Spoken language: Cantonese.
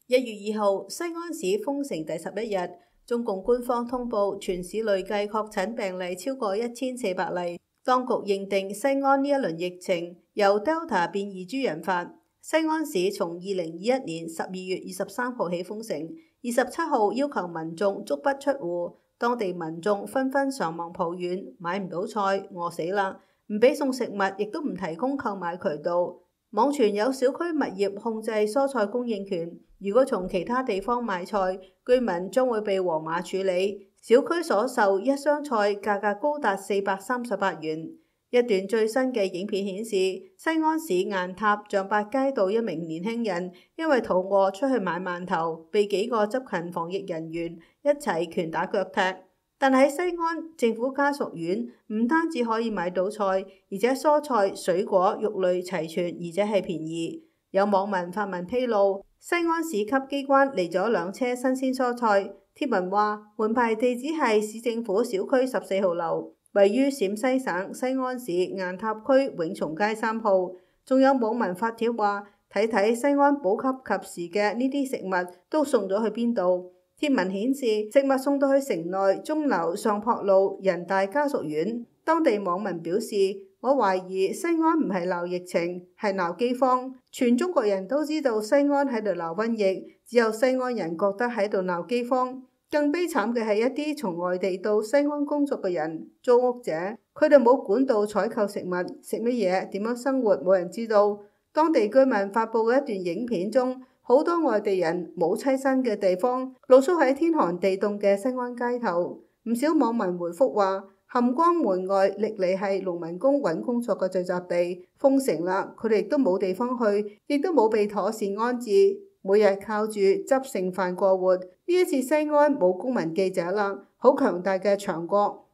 1月2號，西安市封城第11日，中共官方通報全市累計確診病例超過1400例。當局認定西安呢一輪疫情由 Delta 變異株引發。西安市從2021年12月23號起封城，27號要求民眾足不出戶。當地民眾紛紛上網抱怨買唔到菜，餓死啦，唔俾送食物，亦都唔提供購買渠道。網傳有小區物業控制蔬菜供應權，如果從其他地方買菜，居民將會被黃碼處理。小區所售一箱菜價格高達438元。一段最新嘅影片顯示，西安市雁塔象八街道一名年輕人因為肚餓出去買饅頭，被幾個執勤防疫人員一齊拳打腳踢。但喺西安政府家屬院，唔單止可以買到菜，而且蔬菜、水果、肉類齊全，而且係便宜。有網民發文披露，西安市級機關嚟咗2車新鮮蔬菜。貼文話，門牌地址係市政府小區14號樓，位於陝西省西安市雁塔區永松街3號。仲有網民發帖話，睇睇西安補給及時嘅呢啲食物都送咗去邊度。貼文顯示，食物送到去城內鐘樓上朴路人大家屬院。當地網民表示，我懷疑西安唔係鬧疫情，係鬧饑荒。全中國人都知道西安喺度鬧瘟疫，只有西安人覺得喺度鬧饑荒。更悲慘嘅係一啲從外地到西安工作嘅人、租屋者，佢哋冇管道採購食物，食乜嘢、點樣生活，冇人知道。當地居民發布嘅一段影片中，好多外地人冇棲身嘅地方，露宿喺天寒地凍嘅西安街頭。唔少網民回覆話，含江門外歷嚟係農民工揾工作嘅聚集地，封城啦，佢哋都冇地方去，亦都冇被妥善安置，每日靠住執剩飯過活。呢一次西安冇公民記者啦，好強大嘅牆角。